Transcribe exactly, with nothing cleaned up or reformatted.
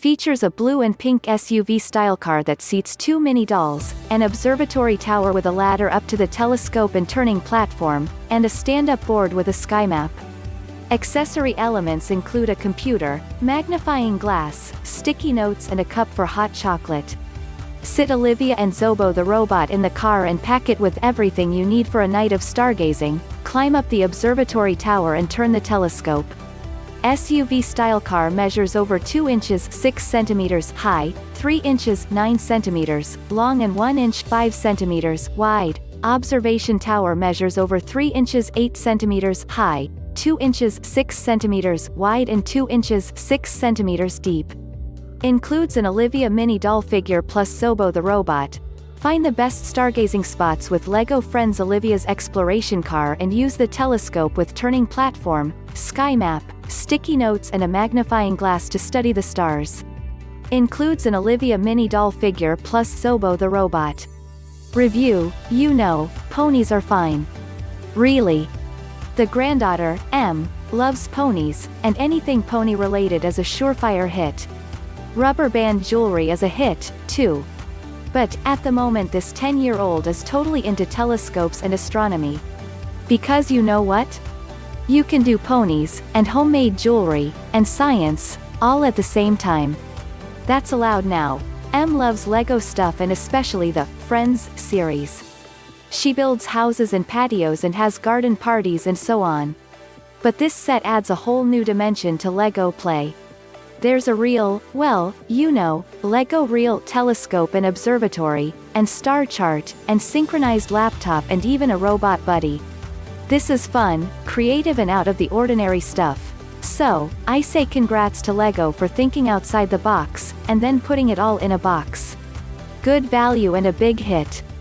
features a blue and pink S U V-style car that seats two mini dolls, an observatory tower with a ladder up to the telescope and turning platform, and a stand-up board with a sky map. Accessory elements include a computer, magnifying glass, sticky notes and a cup for hot chocolate. Sit Olivia and Zobo the robot in the car and pack it with everything you need for a night of stargazing. Climb up the observatory tower and turn the telescope. S U V-style car measures over two inches six centimeters high, three inches nine centimeters long and one inch five centimeters wide. Observation tower measures over three inches eight centimeters high, two inches six centimeters wide and two inches six centimeters deep. Includes an Olivia mini doll figure plus Zobo the robot. Find the best stargazing spots with LEGO Friends Olivia's exploration car and use the telescope with turning platform, sky map, sticky notes and a magnifying glass to study the stars. Includes an Olivia mini doll figure plus Zobo the robot. Review: you know, ponies are fine. Really. The granddaughter, Em, loves ponies, and anything pony related is a surefire hit. Rubber band jewelry is a hit, too. But, at the moment this ten-year-old is totally into telescopes and astronomy. Because you know what? You can do ponies, and homemade jewelry, and science, all at the same time. That's allowed now. Em loves LEGO stuff and especially the Friends series. She builds houses and patios and has garden parties and so on. But this set adds a whole new dimension to LEGO play. There's a real, well, you know, LEGO real telescope and observatory, and star chart, and synchronized laptop and even a robot buddy. This is fun, creative and out of the ordinary stuff. So, I say congrats to LEGO for thinking outside the box, and then putting it all in a box. Good value and a big hit.